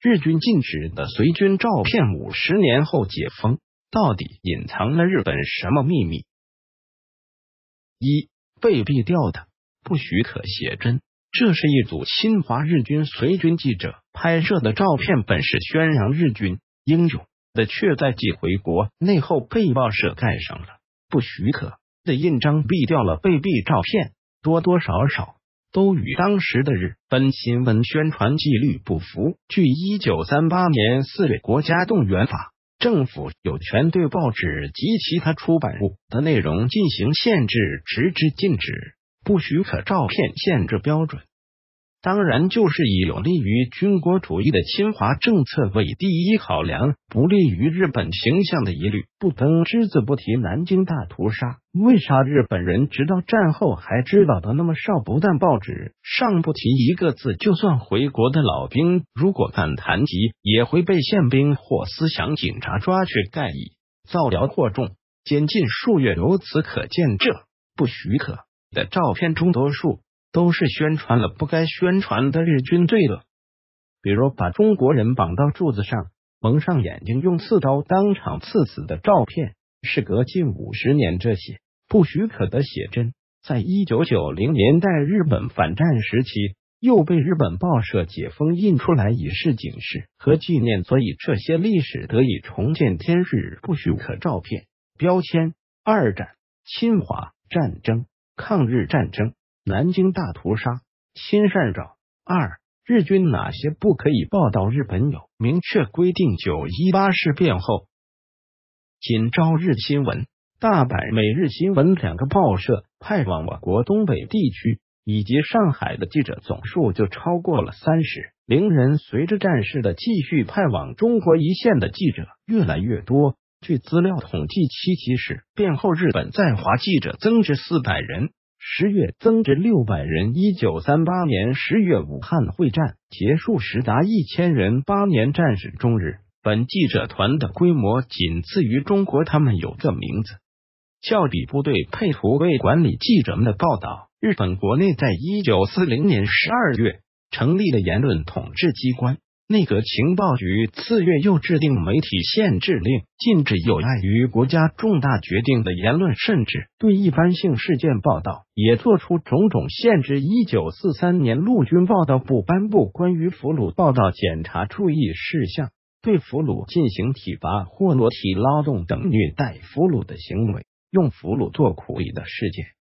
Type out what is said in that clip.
日军禁止的随军照片50年后解封，到底隐藏了日本什么秘密？一、被毙掉的不许可写真。这是一组侵华日军随军记者拍摄的照片，本是宣扬日军英勇的，却在寄回国内后被报社盖上了不许可的印章，毙掉了被毙照片，多多少少都与当时的日本新闻宣传纪律不符。据1938年4月国家动员法，政府有权对报纸及其他出版物的内容进行限制，直至禁止不许可照片限制标准，当然就是以有利于军国主义的侵华政策为第一考量，不利于日本形象的一律不登，只字不提南京大屠杀。为啥日本人直到战后还知道的那么少？不但报纸上不提一个字，就算回国的老兵如果敢谈及，也会被宪兵或思想警察抓去盖以造谣惑众，监禁数月。由此可见，这不许可的照片中多数都是宣传了不该宣传的日军罪恶，比如把中国人绑到柱子上，蒙上眼睛，用刺刀当场刺死的照片。事隔近50年，这些不许可的写真，在1990年代日本反战时期又被日本报社解封印出来，以示警示和纪念，所以这些历史得以重见天日。不许可照片标签：二战、侵华、战争、抗日战争、南京大屠杀、亲善扰。二、日军哪些不可以报道？日本有明确规定，9·18事变后，仅朝日新闻、大阪每日新闻2个报社派往我国东北地区以及上海的记者总数就超过了30人。随着战事的继续，派往中国一线的记者越来越多。据资料统计，7起事变后，日本在华记者增至400人，10月增至600人。1938年10月武汉会战结束时达1000人。8年战时中，日本记者团的规模仅次于中国，他们有个名字叫比部队，配图为管理记者们的报道。日本国内在1940年12月成立了言论统治机关内阁情报局，次月又制定媒体限制令，禁止有碍于国家重大决定的言论，甚至对一般性事件报道也做出种种限制。1943年，陆军报道部颁布关于俘虏报道检查注意事项，对俘虏进行体罚或裸体劳动等虐待俘虏的行为、用俘虏做苦役的事件